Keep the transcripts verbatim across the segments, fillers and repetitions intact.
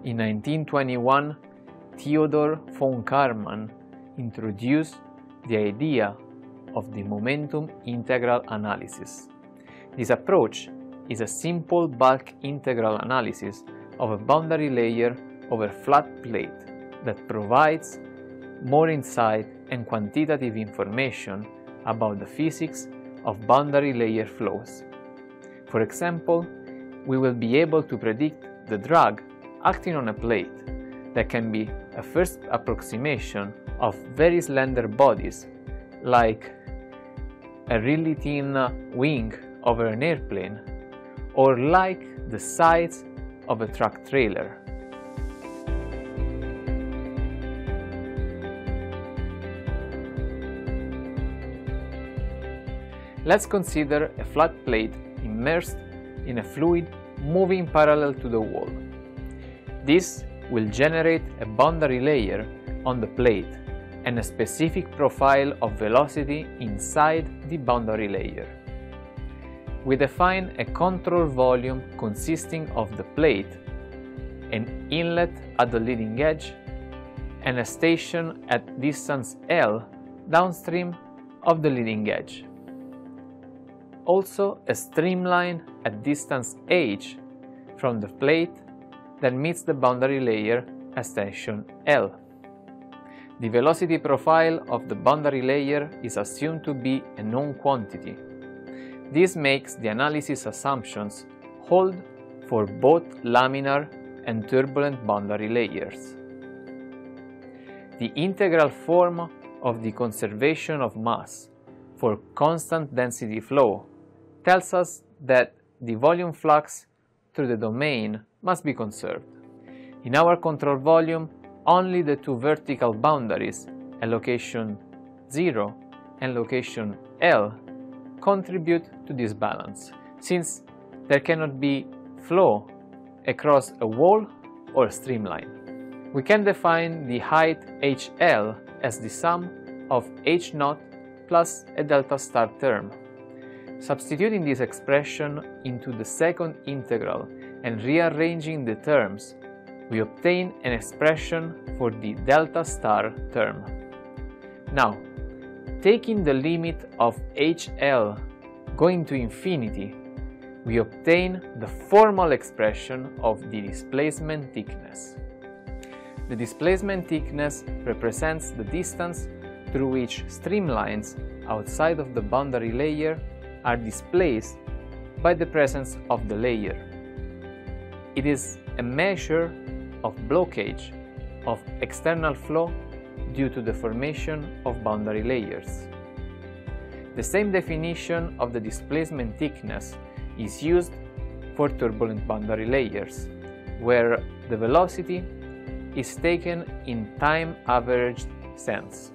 In nineteen twenty-one, Theodor von Karman introduced the idea of the momentum integral analysis. This approach is a simple bulk integral analysis of a boundary layer over a flat plate that provides more insight and quantitative information about the physics of boundary layer flows. For example, we will be able to predict the drag acting on a plate that can be a first approximation of very slender bodies, like a really thin wing over an airplane, or like the sides of a truck trailer. Let's consider a flat plate immersed in a fluid moving parallel to the wall. This will generate a boundary layer on the plate and a specific profile of velocity inside the boundary layer. We define a control volume consisting of the plate, an inlet at the leading edge, and a station at distance L downstream of the leading edge. Also, a streamline at distance h from the plate that meets the boundary layer at station L. The velocity profile of the boundary layer is assumed to be a known quantity. This makes the analysis assumptions hold for both laminar and turbulent boundary layers. The integral form of the conservation of mass for constant density flow tells us that the volume flux through the domain must be conserved. In our control volume, only the two vertical boundaries at location zero and location L contribute to this balance, since there cannot be flow across a wall or a streamline. We can define the height H L as the sum of H naught plus a delta star term. Substituting this expression into the second integral and rearranging the terms, we obtain an expression for the delta star term. Now, taking the limit of H L going to infinity, we obtain the formal expression of the displacement thickness. The displacement thickness represents the distance through which streamlines outside of the boundary layer are displaced by the presence of the layer. It is a measure of blockage of external flow due to the formation of boundary layers. The same definition of the displacement thickness is used for turbulent boundary layers, where the velocity is taken in time-averaged sense.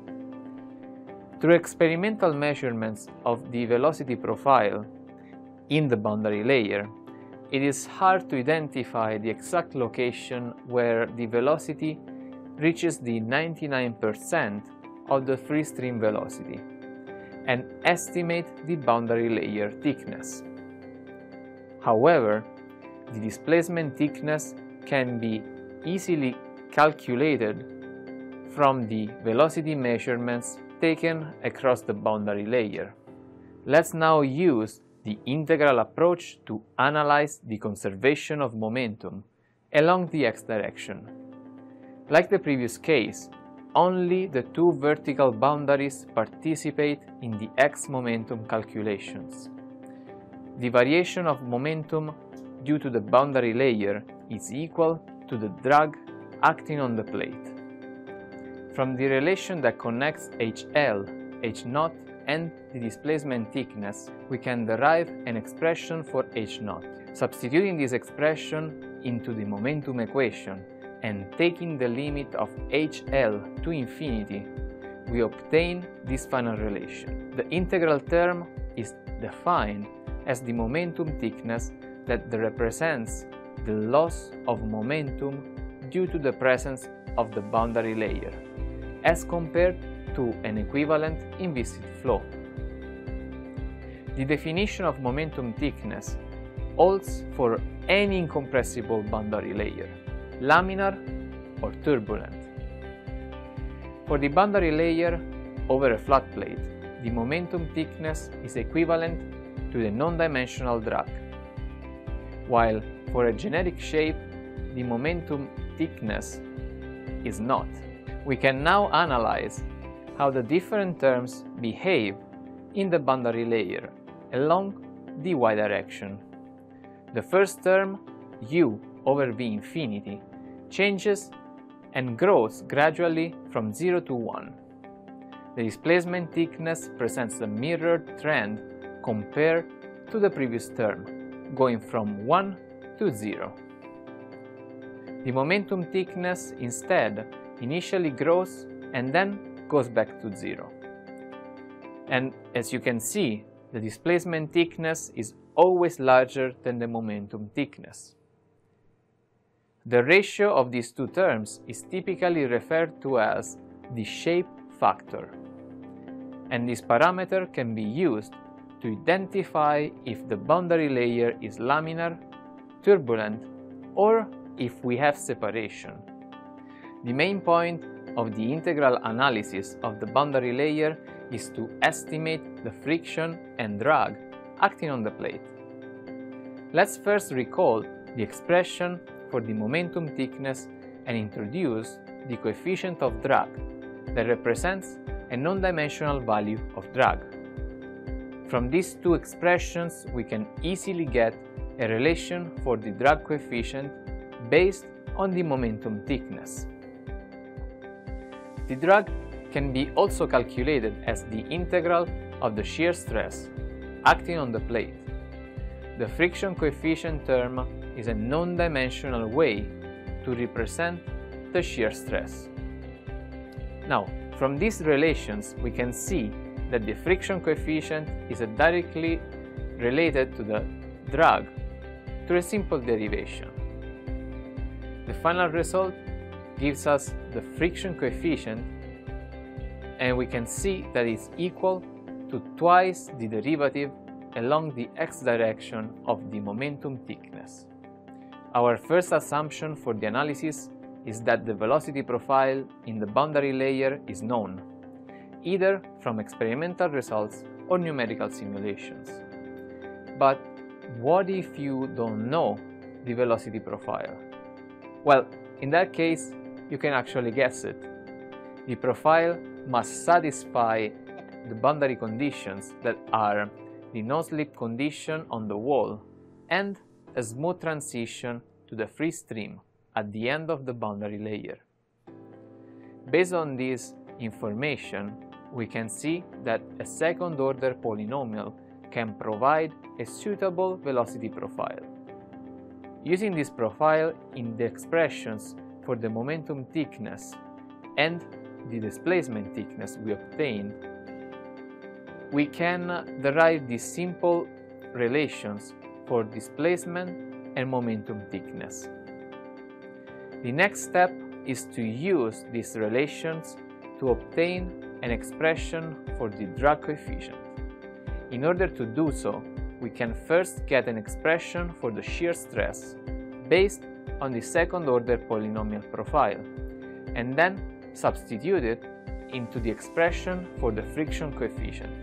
Through experimental measurements of the velocity profile in the boundary layer, it is hard to identify the exact location where the velocity reaches the ninety-nine percent of the free stream velocity and estimate the boundary layer thickness. However, the displacement thickness can be easily calculated from the velocity measurements taken across the boundary layer. Let's now use the integral approach to analyze the conservation of momentum along the x direction. Like the previous case, only the two vertical boundaries participate in the x momentum calculations. The variation of momentum due to the boundary layer is equal to the drag acting on the plate. From the relation that connects H L, H naught, and the displacement thickness, we can derive an expression for H naught. Substituting this expression into the momentum equation and taking the limit of H L to infinity, we obtain this final relation. The integral term is defined as the momentum thickness that represents the loss of momentum due to the presence of the boundary layer, as compared to an equivalent in viscid flow. The definition of momentum thickness holds for any incompressible boundary layer. laminar or turbulent. For the boundary layer over a flat plate, the momentum thickness is equivalent to the non-dimensional drag, while for a generic shape, the momentum thickness is not. We can now analyze how the different terms behave in the boundary layer along the y direction. The first term, u over v infinity, changes and grows gradually from zero to one. The displacement thickness presents a mirrored trend compared to the previous term, going from one to zero. The momentum thickness instead initially grows and then goes back to zero. And as you can see, the displacement thickness is always larger than the momentum thickness. The ratio of these two terms is typically referred to as the shape factor, and this parameter can be used to identify if the boundary layer is laminar, turbulent, or if we have separation. The main point of the integral analysis of the boundary layer is to estimate the friction and drag acting on the plate. Let's first recall the expression for the momentum thickness and introduce the coefficient of drag that represents a non-dimensional value of drag. From these two expressions, we can easily get a relation for the drag coefficient based on the momentum thickness. The drag can be also calculated as the integral of the shear stress acting on the plate. The friction coefficient term is a non-dimensional way to represent the shear stress. Now, from these relations, we can see that the friction coefficient is directly related to the drag through a simple derivation. The final result gives us the friction coefficient, and we can see that it's equal to twice the derivative along the x direction of the momentum thickness. Our first assumption for the analysis is that the velocity profile in the boundary layer is known, either from experimental results or numerical simulations. But what if you don't know the velocity profile? Well, in that case, you can actually guess it. The profile must satisfy the boundary conditions that are the no-slip condition on the wall and a smooth transition to the free stream at the end of the boundary layer. Based on this information, we can see that a second-order polynomial can provide a suitable velocity profile. Using this profile in the expressions for the momentum thickness and the displacement thickness we obtained, we can derive these simple relations for displacement and momentum thickness. The next step is to use these relations to obtain an expression for the drag coefficient. In order to do so, we can first get an expression for the shear stress based on the second-order polynomial profile, and then substitute it into the expression for the friction coefficient.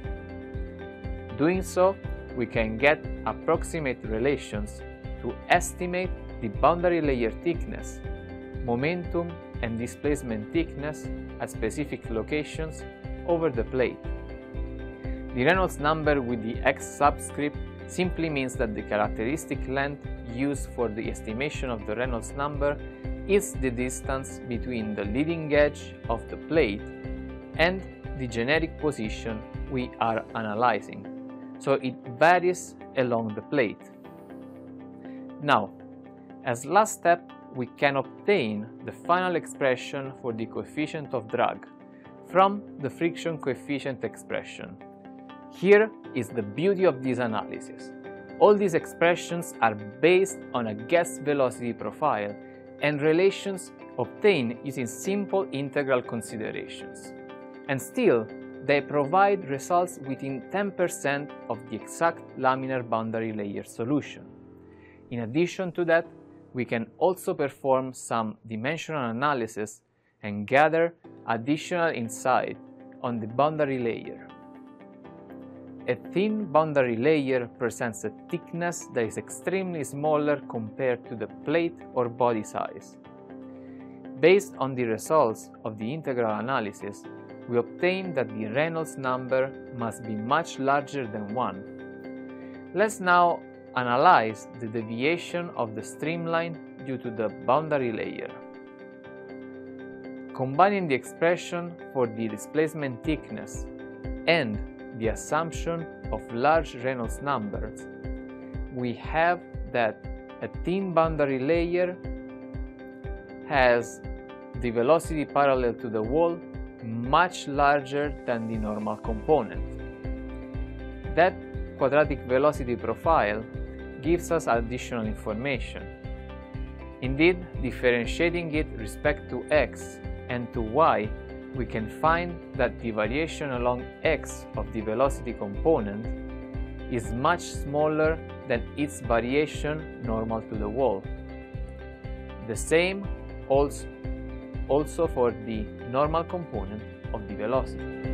Doing so, we can get approximate relations to estimate the boundary layer thickness, momentum and displacement thickness at specific locations over the plate. The Reynolds number with the x subscript simply means that the characteristic length used for the estimation of the Reynolds number is the distance between the leading edge of the plate and the generic position we are analyzing, so it varies along the plate. Now, as last step, we can obtain the final expression for the coefficient of drag from the friction coefficient expression. Here is the beauty of this analysis. All these expressions are based on a guess velocity profile and relations obtained using simple integral considerations. And still, they provide results within ten percent of the exact laminar boundary layer solution. In addition to that, we can also perform some dimensional analysis and gather additional insight on the boundary layer. A thin boundary layer presents a thickness that is extremely smaller compared to the plate or body size. Based on the results of the integral analysis, we obtain that the Reynolds number must be much larger than one. Let's now analyze the deviation of the streamline due to the boundary layer. Combining the expression for the displacement thickness and the assumption of large Reynolds numbers, we have that a thin boundary layer has the velocity parallel to the wall much larger than the normal component. That quadratic velocity profile gives us additional information. Indeed, differentiating it with respect to x and to y, we can find that the variation along x of the velocity component is much smaller than its variation normal to the wall. The same holds also for the normal component of the velocity.